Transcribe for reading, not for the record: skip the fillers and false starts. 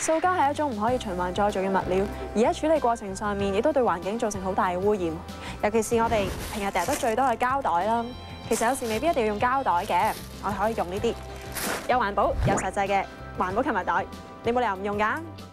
塑膠係一種唔可以循環再造嘅物料，而喺處理過程上面亦都對環境造成好大嘅污染。尤其是我哋平日掉得最多嘅膠袋啦，其實有時未必一定要用膠袋嘅，我哋可以用呢啲有環保有實際嘅環保購物袋，你冇理由唔用㗎。